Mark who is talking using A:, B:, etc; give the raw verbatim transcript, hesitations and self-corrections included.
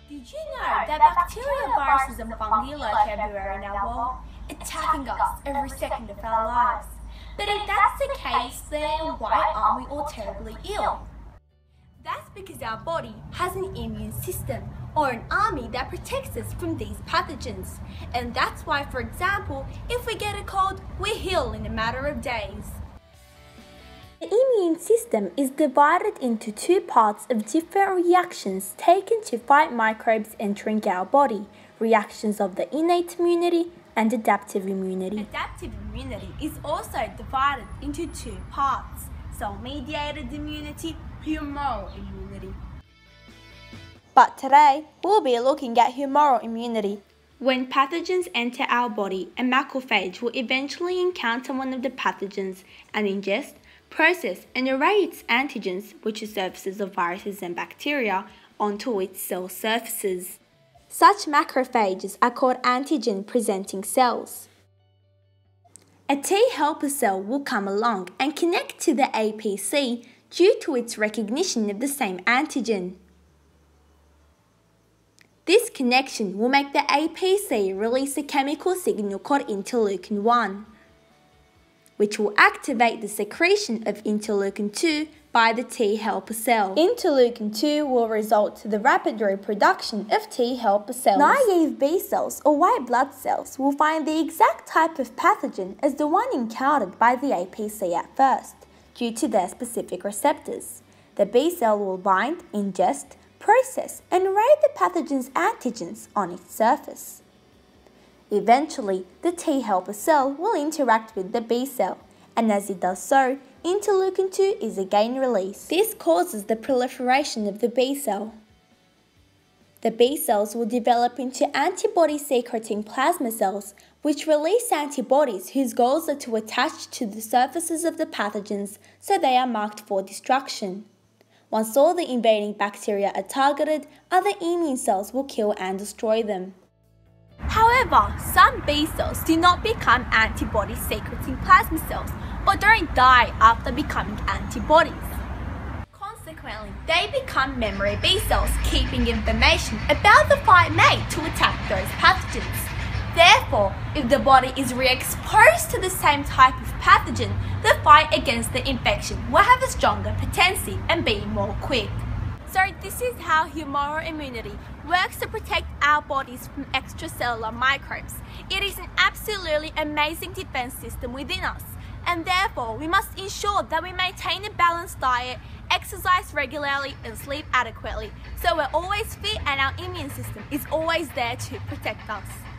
A: Did you know that bacteria, viruses and fungi lurk everywhere in our world, attacking us every second of our lives? But if that's the case, then why aren't we all terribly ill? That's because our body has an immune system, or an army that protects us from these pathogens. And that's why, for example, if we get a cold, we heal in a matter of days. The immune system is divided into two parts of different reactions taken to fight microbes entering our body, reactions of the innate immunity and adaptive immunity. Adaptive immunity is also divided into two parts, cell-mediated immunity, humoral immunity. But today, we'll be looking at humoral immunity. When pathogens enter our body, a macrophage will eventually encounter one of the pathogens and ingest, process and array its antigens, which are surfaces of viruses and bacteria, onto its cell surfaces. Such macrophages are called antigen-presenting cells. A T helper cell will come along and connect to the A P C due to its recognition of the same antigen. This connection will make the A P C release a chemical signal called interleukin one, which will activate the secretion of interleukin two by the T helper cell. Interleukin two will result to the rapid reproduction of T helper cells. Naive B cells or white blood cells will find the exact type of pathogen as the one encountered by the A P C at first, due to their specific receptors. The B cell will bind, ingest, process and array the pathogen's antigens on its surface. Eventually, the T helper cell will interact with the B cell, and as it does so, interleukin two is again released. This causes the proliferation of the B cell. The B cells will develop into antibody-secreting plasma cells, which release antibodies whose goals are to attach to the surfaces of the pathogens so they are marked for destruction. Once all the invading bacteria are targeted, other immune cells will kill and destroy them. However, some B cells do not become antibody-secreting plasma cells or don't die after becoming antibodies. Consequently, they become memory B cells, keeping information about the fight made to attack those pathogens. Therefore, if the body is re-exposed to the same type of pathogen, the fight against the infection will have a stronger potency and be more quick. So this is how humoral immunity works to protect our bodies from extracellular microbes. It is an absolutely amazing defense system within us, and therefore we must ensure that we maintain a balanced diet, exercise regularly and sleep adequately, so we're always fit and our immune system is always there to protect us.